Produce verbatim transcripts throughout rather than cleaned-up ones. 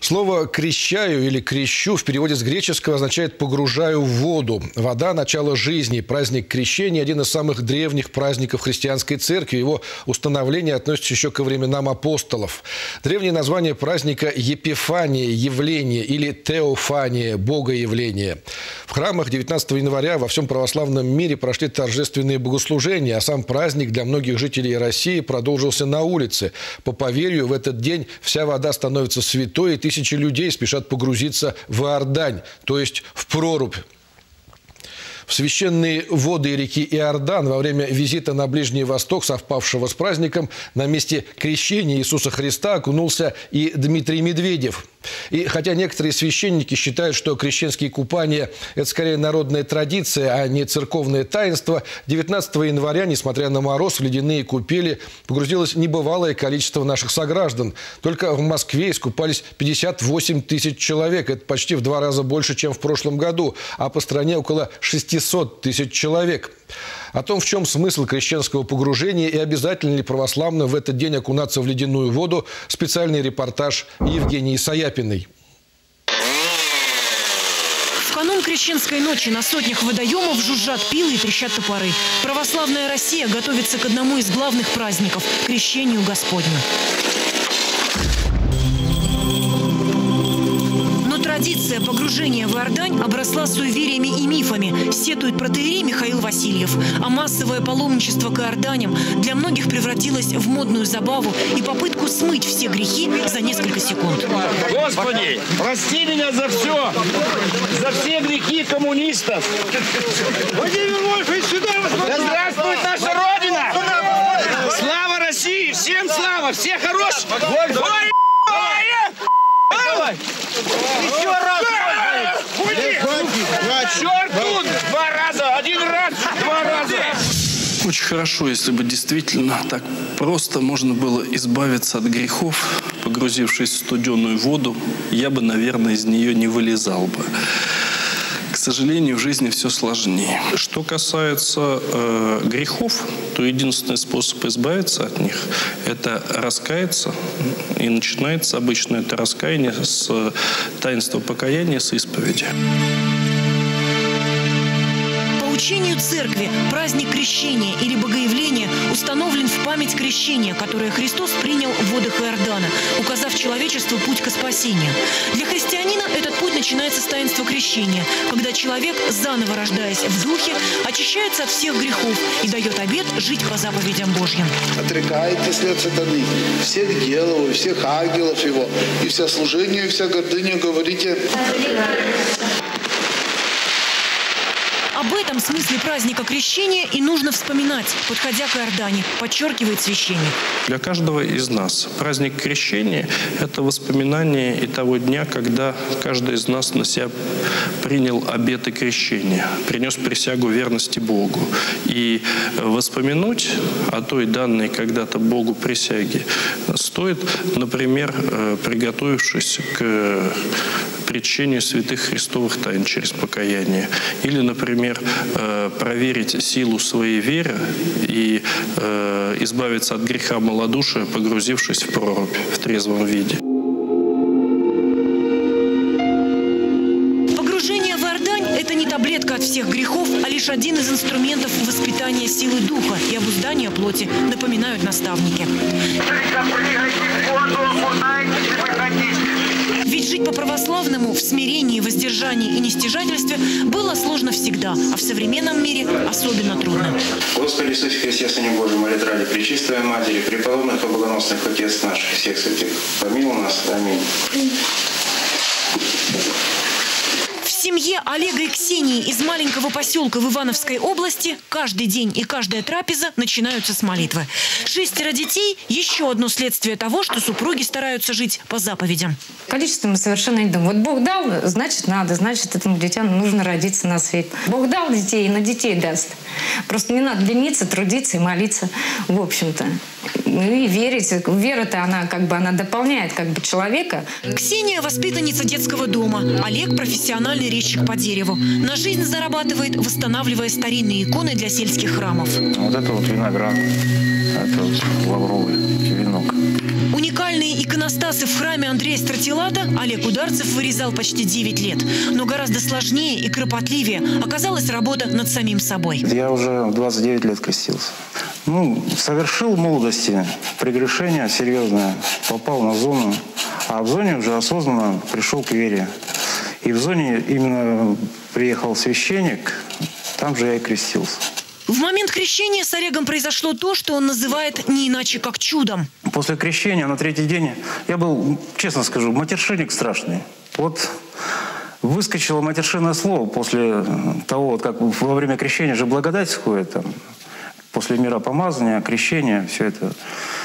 Слово «крещаю» или «крещу» в переводе с греческого означает «погружаю в воду». Вода – начало жизни. Праздник Крещения – один из самых древних праздников христианской церкви. Его установление относится еще ко временам апостолов. Древнее название праздника – Епифания, явление или Теофания, богоявление. В храмах девятнадцатого января во всем православном мире прошли торжественные богослужения, а сам праздник для многих жителей России продолжился на улице. По поверью, в этот день вся вода становится святой, и тысячи людей спешат погрузиться в Иордань, то есть в прорубь. В священные воды реки Иордан во время визита на Ближний Восток, совпавшего с праздником, на месте крещения Иисуса Христа окунулся и Дмитрий Медведев. И хотя некоторые священники считают, что крещенские купания – это скорее народная традиция, а не церковное таинство, девятнадцатого января, несмотря на мороз, в ледяные купели погрузилось небывалое количество наших сограждан. Только в Москве искупались пятьдесят восемь тысяч человек. Это почти в два раза больше, чем в прошлом году. А по стране около шестисот тысяч человек. О том, в чем смысл крещенского погружения и обязательно ли православным в этот день окунаться в ледяную воду, специальный репортаж Евгении Саяпиной. В канун Крещенской ночи на сотнях водоемов жужжат пилы и трещат топоры. Православная Россия готовится к одному из главных праздников – Крещению Господню. Традиция погружения в Иордань обросла суевериями и мифами, сетует протоиерей Михаил Васильев. А массовое паломничество к Иорданям для многих превратилось в модную забаву и попытку смыть все грехи за несколько секунд. Господи, прости меня за все, за все грехи коммунистов. Владимир Вольфович, сюда! Да здравствует наша Родина! Слава России! Всем слава! Все хорошие! Ой, давай! Еще раз! Черт тут! Два раза! Один раз! Два раза! Очень хорошо, если бы действительно так просто можно было избавиться от грехов, погрузившись в студеную воду, я бы, наверное, из нее не вылезал бы. К сожалению, в жизни все сложнее. Что касается э, грехов, то единственный способ избавиться от них – это раскаяться. И начинается обычно это раскаяние с таинства покаяния, с исповеди. По учению церкви праздник крещения или богоявления установлен в память крещения, которое Христос принял в водах Иордана, указав человечеству путь к спасению. Для христианина этот путь начинается с таинства крещения, когда человек, заново рождаясь в духе, очищается от всех грехов и дает обет жить по заповедям Божьим. Отрекайтесь от сатаны, всех делов, и всех ангелов его, и вся служение, и вся гордыня говорите. Об этом смысле праздника крещения и нужно вспоминать, подходя к Иордане, подчеркивает священник. Для каждого из нас праздник крещения – это воспоминание и того дня, когда каждый из нас на себя принял обеты крещения, принес присягу верности Богу. И воспомянуть о той данной когда-то Богу присяге стоит, например, приготовившись к причению святых христовых тайн через покаяние. Или, например, проверить силу своей веры и избавиться от греха малодушия, погрузившись в прорубь в трезвом виде. Погружение в Иордань – это не таблетка от всех грехов, а лишь один из инструментов воспитания силы духа и обуздания плоти, напоминают наставники. Ведь жить по-православному в смирении, воздержании и нестяжательстве было сложно всегда, а в современном мире особенно трудно. Господи Иисусе Христе, Сыне Божий, молит ради Пречистой Матери, преподобных и богоносных Отец наших, всех святых, помилуй нас. Аминь. В семье Олега и Ксении из маленького поселка в Ивановской области каждый день и каждая трапеза начинаются с молитвы. Шестеро детей – еще одно следствие того, что супруги стараются жить по заповедям. Количество мы совершенно не думаем. Вот Бог дал, значит надо, значит этому детям нужно родиться на свет. Бог дал детей, и на детей даст. Просто не надо лениться, трудиться и молиться, в общем-то. Ну и верить. Вера-то она как бы она дополняет как бы человека. Ксения – воспитанница детского дома. Олег – профессиональный резчик по дереву. На жизнь зарабатывает, восстанавливая старинные иконы для сельских храмов. Вот это вот виноград, это вот лавровый венок. У Уникальные иконостасы в храме Андрея Стратилата Олег Ударцев вырезал почти девять лет. Но гораздо сложнее и кропотливее оказалась работа над самим собой. Я уже в двадцать девять лет крестился. Ну, совершил в молодости прегрешение серьезное, попал на зону, а в зоне уже осознанно пришел к вере. И в зоне именно приехал священник, там же я и крестился. В момент крещения с Олегом произошло то, что он называет не иначе как чудом. После крещения на третий день я был, честно скажу, матершинник страшный. Вот выскочило матершинное слово после того, вот как во время крещения же благодать сходит, там, после миропомазания, крещения, все это.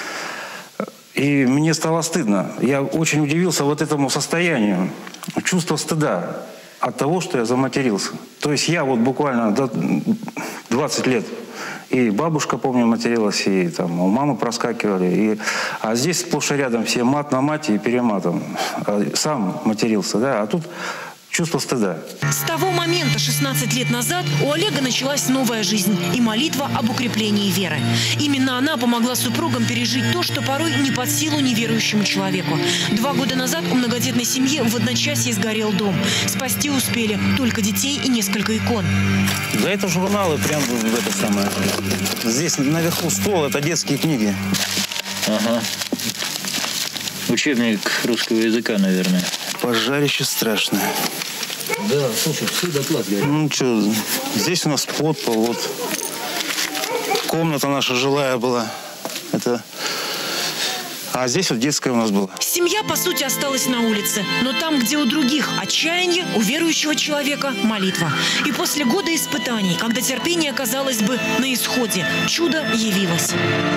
И мне стало стыдно. Я очень удивился вот этому состоянию, чувство стыда от того, что я заматерился. То есть я вот буквально до двадцать лет, и бабушка, помню, материлась, и там у мамы проскакивали. И, а здесь сплошь и рядом все мат на мате и перематом. А сам матерился, да, а тут чувство стыда. С того момента, шестнадцать лет назад, у Олега началась новая жизнь и молитва об укреплении веры. Именно она помогла супругам пережить то, что порой не под силу неверующему человеку. Два года назад у многодетной семьи в одночасье сгорел дом. Спасти успели только детей и несколько икон. Да это журналы прям в это самое. Здесь наверху стол, это детские книги. Ага. Учебник русского языка, наверное. Пожарище страшное. Да, слушай, все доклад горит. Ну что, здесь у нас подпол, вот. Комната наша жилая была. Это... А здесь вот детская у нас была. Семья, по сути, осталась на улице. Но там, где у других отчаяние, у верующего человека молитва. И после года испытаний, когда терпение, казалось бы, на исходе, чудо явилось.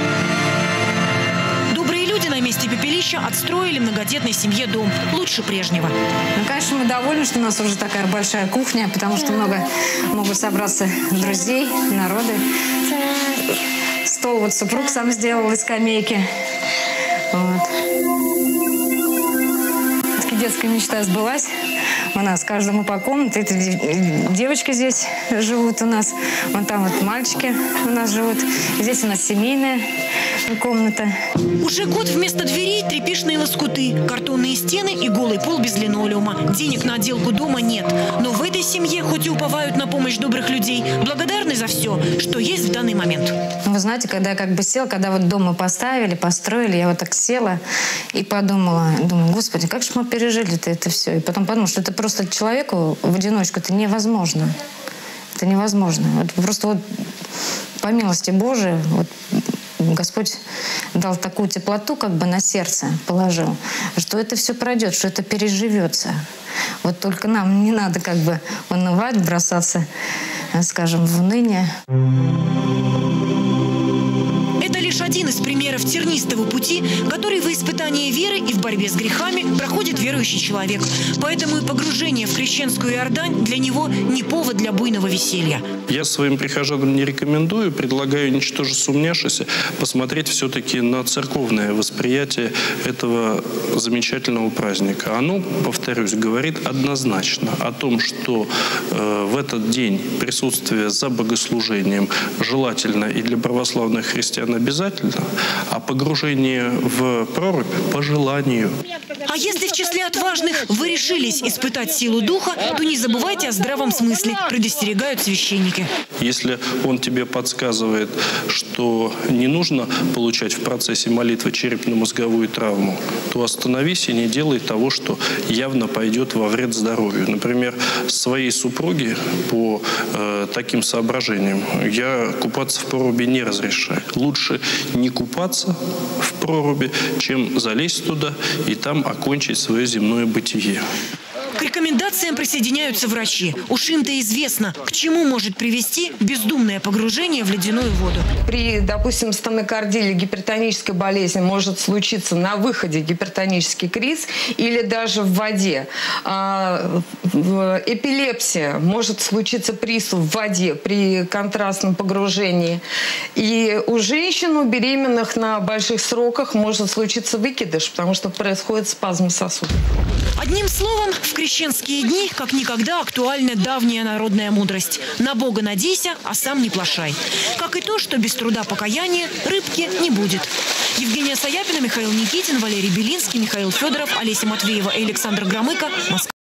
На месте пепелища отстроили многодетной семье дом. Лучше прежнего. Ну, конечно, мы довольны, что у нас уже такая большая кухня, потому что много могут собраться друзей, народы. Стол вот супруг сам сделал из скамейки. Вот. Детская мечта сбылась. У нас каждому по комнате. Это девочки здесь живут у нас. Вон там вот мальчики у нас живут. Здесь у нас семейная комната. Уже год вместо дверей тряпичные лоскуты, картонные стены и голый пол без линолеума. Денег на отделку дома нет. Но в этой семье, хоть и уповают на помощь добрых людей, благодарны за все, что есть в данный момент. Вы знаете, когда я как бы села, когда вот дом мы поставили, построили, я вот так села и подумала, думаю, господи, как же мы пережили-то это все. И потом подумала, что это просто человеку в одиночку это невозможно. Это невозможно. Вот просто вот по милости Божией вот, Господь дал такую теплоту, как бы на сердце положил, что это все пройдет, что это переживется. Вот только нам не надо как бы унывать, бросаться, скажем, в уныние. Это лишь один из примеров тернистого пути, который во испытании веры и в борьбе с грехами проходит верующий человек. Поэтому и погружение в крещенскую Иордань для него не повод для буйного веселья. Я своим прихожанам не рекомендую, предлагаю, ничтоже сумняшися, посмотреть все-таки на церковное восприятие этого замечательного праздника. Оно, повторюсь, говорит однозначно о том, что э, в этот день присутствие за богослужением желательно и для православных христиан обязательно, а погружение в прорубь по желанию. А если в числе отважных вы решились испытать силу духа, то не забывайте о здравом смысле, предостерегают священники. Если он тебе подсказывает, что не нужно получать в процессе молитвы черепно-мозговую травму, то остановись и не делай того, что явно пойдет во вред здоровью. Например, своей супруге по э, таким соображениям я купаться в проруби не разрешаю. Лучше не купаться в проруби, чем залезть туда и там окончить свое земное бытие. К рекомендациям присоединяются врачи. Уж им-то известно, к чему может привести бездумное погружение в ледяную воду. При, допустим, стенокардии или гипертонической болезни может случиться на выходе гипертонический криз или даже в воде. А, в эпилепсия может случиться приступ в воде при контрастном погружении. И у женщин, у беременных на больших сроках может случиться выкидыш, потому что происходит спазм сосудов. Одним словом, в крещенские такие дни, как никогда, актуальна давняя народная мудрость. На Бога надейся, а сам не плашай. Как и то, что без труда покаяния рыбки не будет. Евгения Саяпина, Михаил Никитин, Валерий Белинский, Михаил Федоров, Олеся Матвеева и Александр Громыко. Москва.